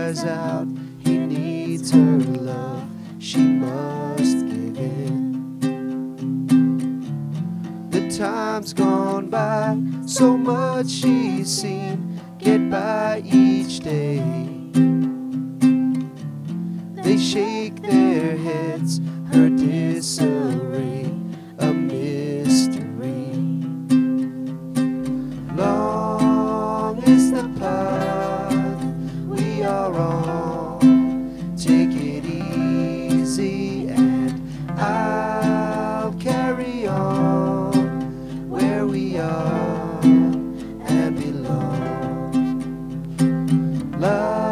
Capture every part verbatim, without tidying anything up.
cries out, he needs her love, she must give in. The time's gone by, so much she's seen, get by each day. They shake their heads, her disarray, a mystery. Long is the path we are on, take it easy and I'll carry on where we are and belong. Love.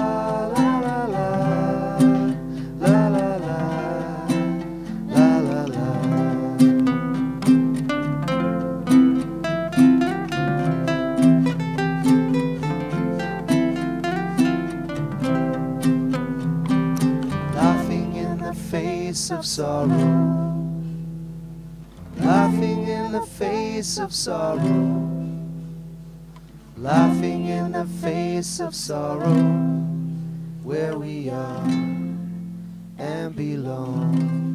Of sorrow, laughing in the face of sorrow, laughing in the face of sorrow, where we are and belong.